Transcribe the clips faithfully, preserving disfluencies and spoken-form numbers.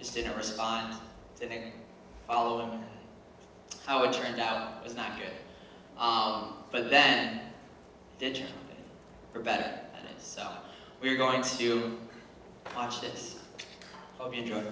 just didn't respond, didn't follow him, and how it turned out was not good. Um, but then, it did turn out good, for better, that is. So, we are going to watch this. Hope you enjoy.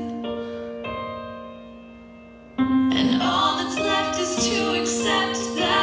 And all that's left is to accept that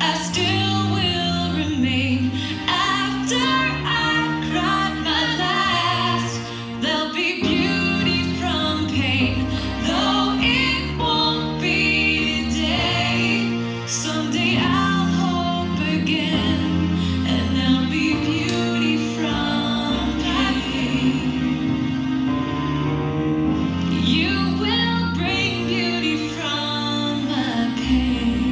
I still will remain. After I've cried my last, there'll be beauty from pain. Though it won't be today, someday I'll hope again, and there'll be beauty from pain. You will bring beauty from my pain.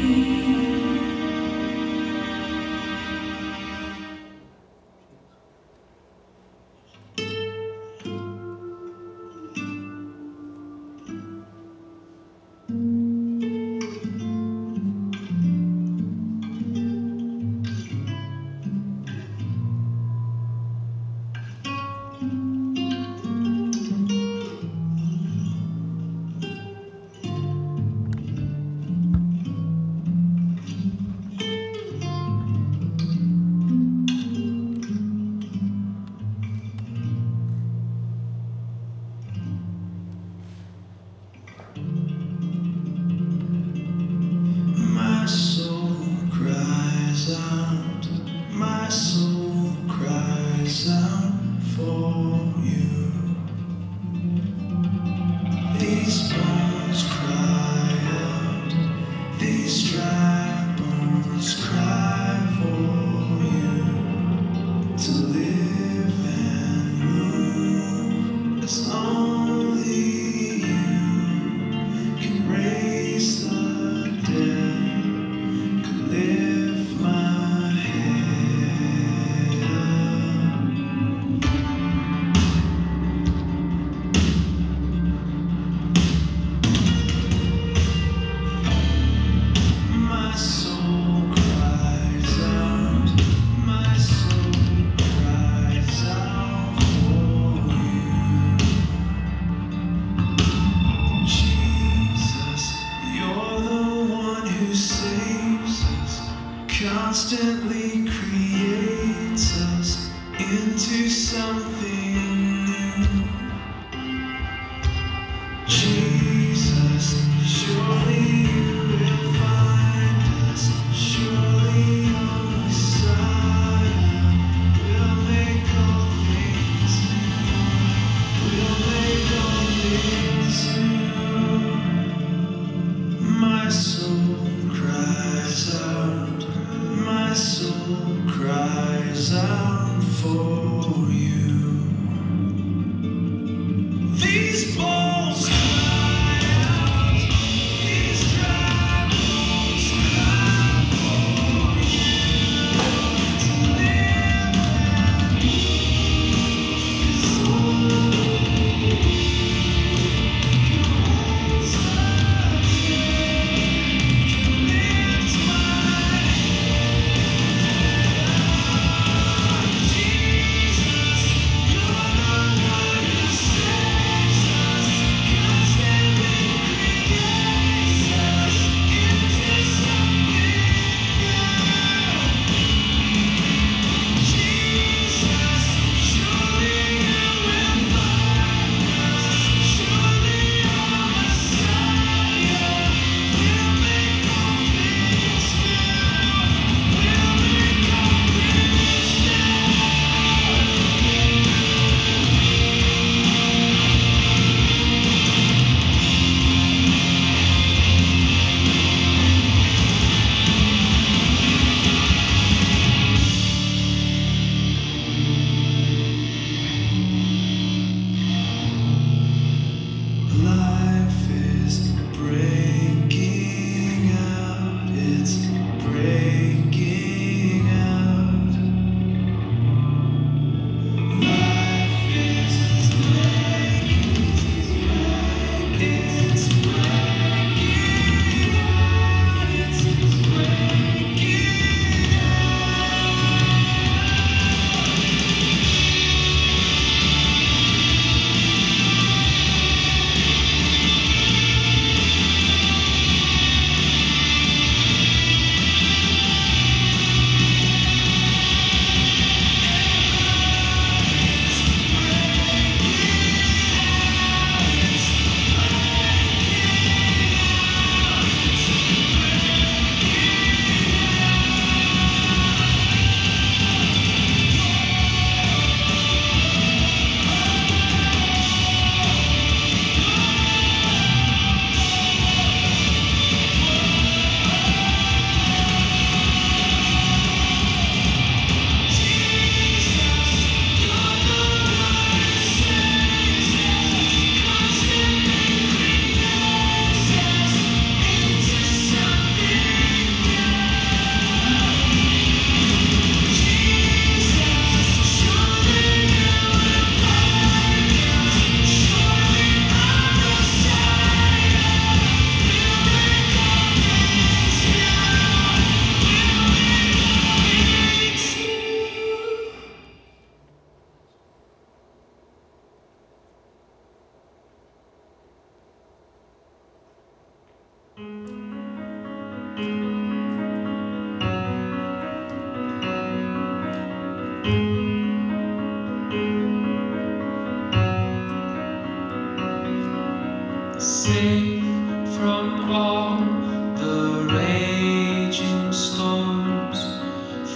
My soul cries out, my soul cries out for you. These bones cry out, these dry bones cry for you to live and move, as only you can raise the dead, could lift my head up. My soul cries out, my soul cries out for you. Jesus, you're the one who saves us, constantly creates us into something new. Jesus, surely you will find us, surely your Messiah will make all things new, will make all things new. My soul cries out, my soul cries out for you.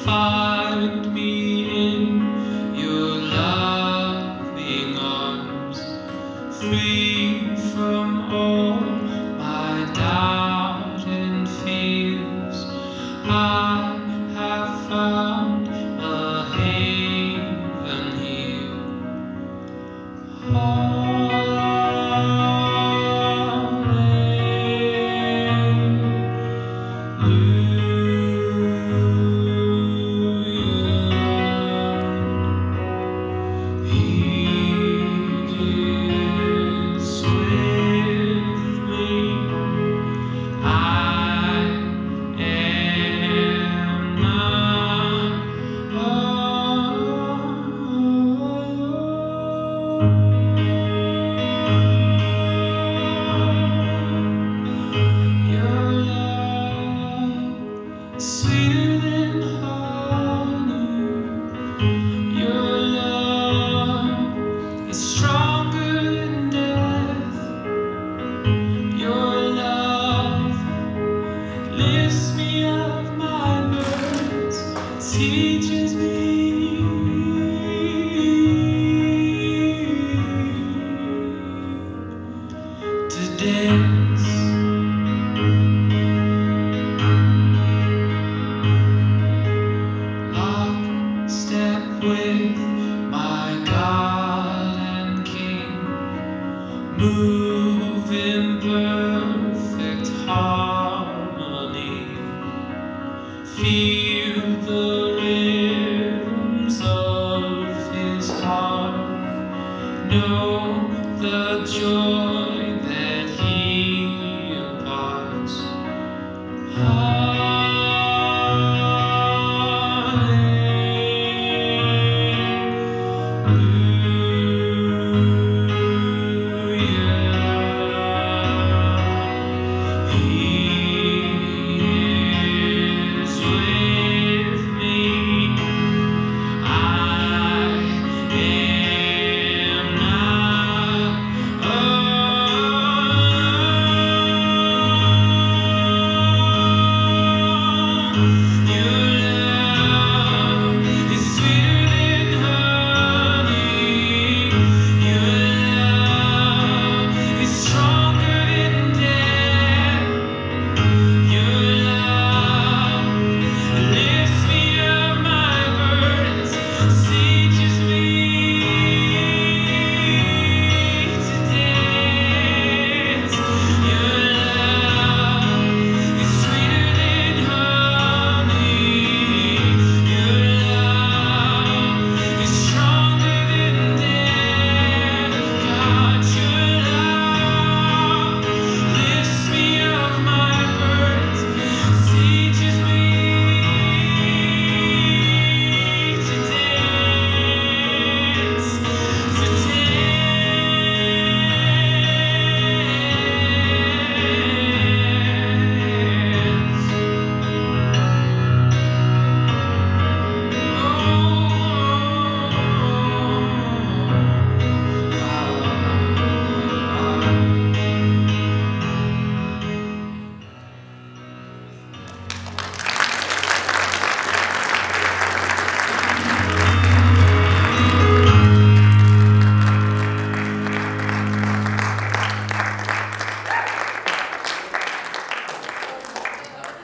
find me in your loving arms, free from all my doubt and fears. I have found a haven here. Sweeter than honey, your love is stronger than death. Your love lifts me up my burdens, teaches me to dance. Step with my God and King, move in perfect harmony, feel the rhythms of His heart, know the joy